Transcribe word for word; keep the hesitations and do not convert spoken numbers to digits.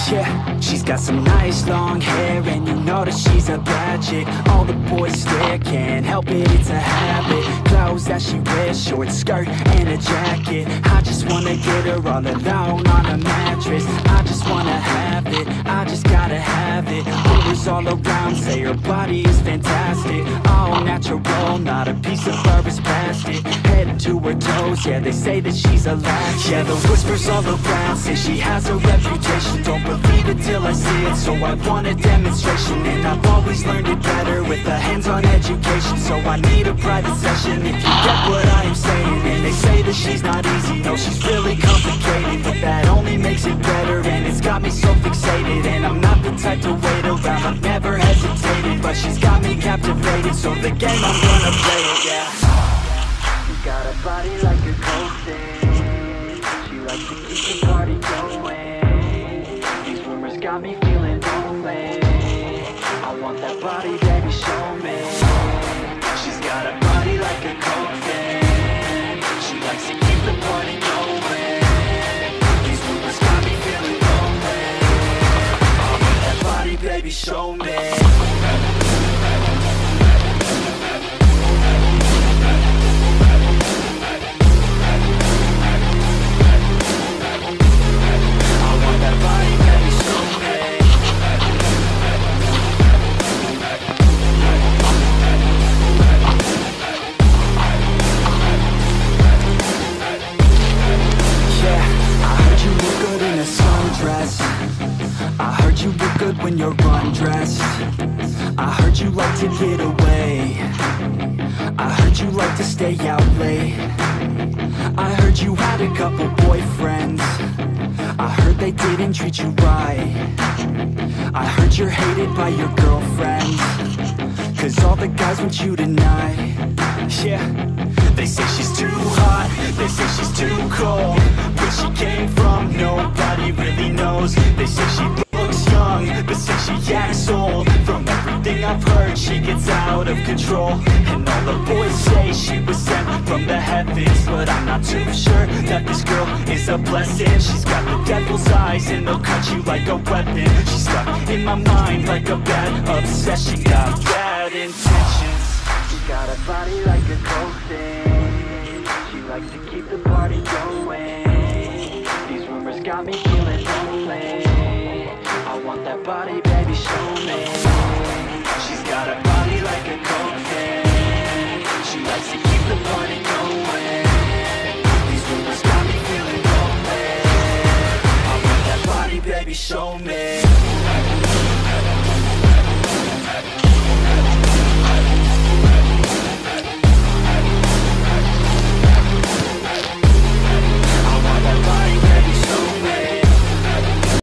Yeah, she's got some nice long hair, and you know that she's a bad chick. All the boys stare, can't help it, it's a habit. Clothes that she wears, short skirt and a jacket. I just wanna get her all alone on a mattress. I just wanna have it, I just gotta have it. Rumors all around say her body is fantastic. All natural, not a piece of fur is plastic. Head to her toes, yeah, they say that she's a latch. Yeah, the whispers all around say she has a reputation. Don't believe it till I see it, so I want a demonstration. And I've always learned it better with a hands-on education. So I need a private session if you get what I am saying. And they say that she's not easy, no, she's really complicated. But that only makes it better, and it's got me so fixated. And I'm not the type to wait around, I've never hesitated. But she's got me captivated, so the game, I'm gonna play it, yeah. She got a body like a cold thing. She likes to keep the party going. These rumors got me feeling lonely. I want that body, baby, show me. She's got a body like a cold thing. She likes to keep the party going. These rumors got me feeling lonely. I want that body, baby, show me. When you're undressed, I heard you like to get away. I heard you like to stay out late. I heard you had a couple boyfriends. I heard they didn't treat you right. I heard you're hated by your girlfriends, cause all the guys want you tonight. Yeah, they say she's too hot, they say she's too cold. Where she came from, nobody really knows. They say she looks young, but since she acts old. From everything I've heard, she gets out of control. And all the boys say she was sent from the heavens, but I'm not too sure that this girl is a blessing. She's got the devil's eyes and they'll cut you like a weapon. She's stuck in my mind like a bad obsession. Got bad intentions. She got a body like a cold thing. She likes to keep the party going. These rumors got me feeling lonely. I want that body, baby, show me. She's got a body like a cold thing. She likes to keep the party going. These rumors got me feeling lonely. I want that body, baby, show me.